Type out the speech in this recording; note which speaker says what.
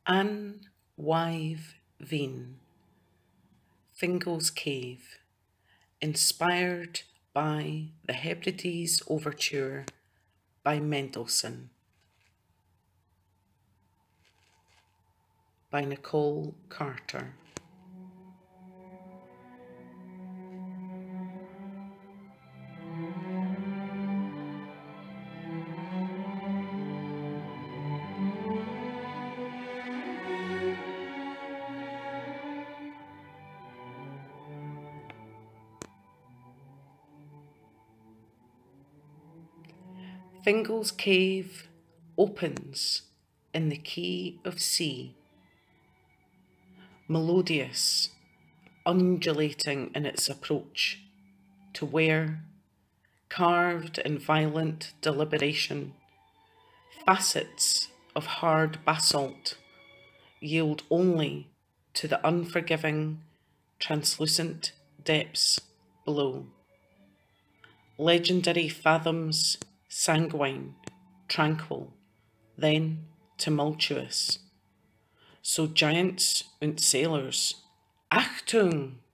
Speaker 1: Weyve Vheen, Fingal's Cave, inspired by the Hebrides Overture by Mendelssohn, by Nicole Carter. Fingal's cave opens in the key of C, melodious, undulating in its approach to where, carved in violent deliberation, facets of hard basalt yield only to the unforgiving, translucent depths below. Legendary fathoms, sanguine, tranquil, then tumultuous. So giants and sailors, Achtung!